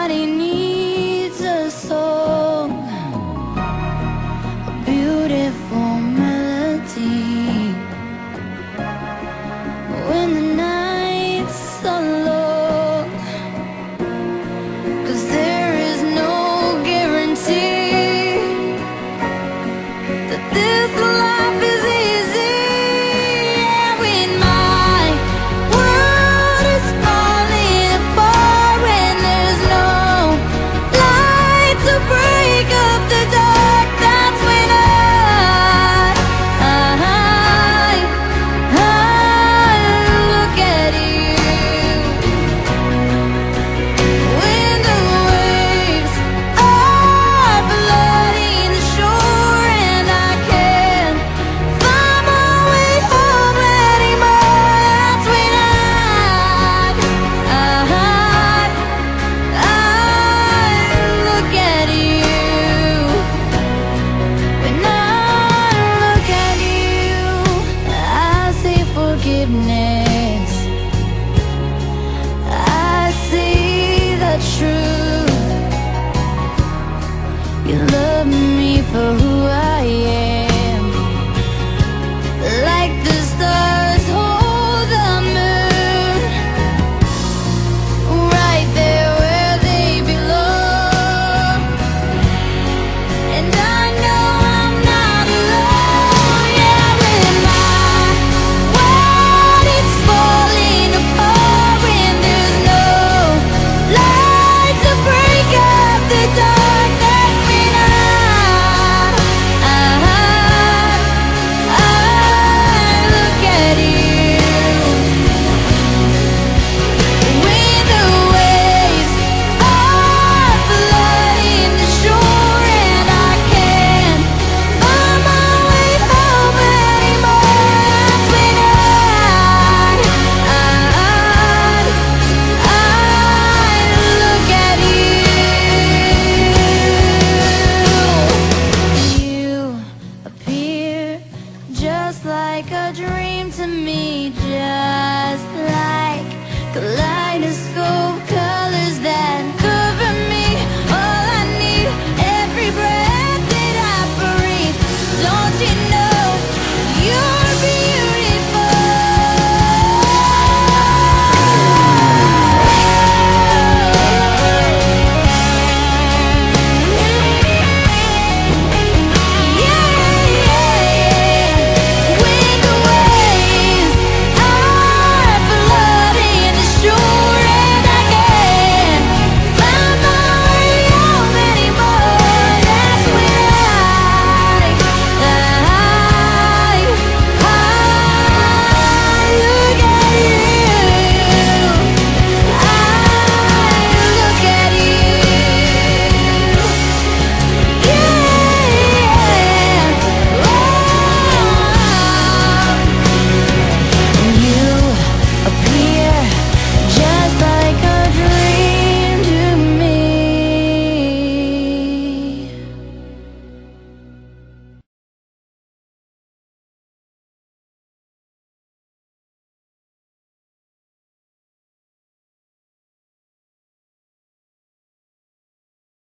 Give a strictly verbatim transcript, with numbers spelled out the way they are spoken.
Everybody needs a song, a beautiful melody. When the nights are long, 'cause there is no guarantee that this life is easy. Yeah, when my world is falling apart, when there's no light to break up the dark, that's when I, I, I look at you. When the waves are flooding the shore and I can't find my way home anymore, that's when I, I, I look at you. When I look at you, I see forgiveness. I see the truth. You love me for who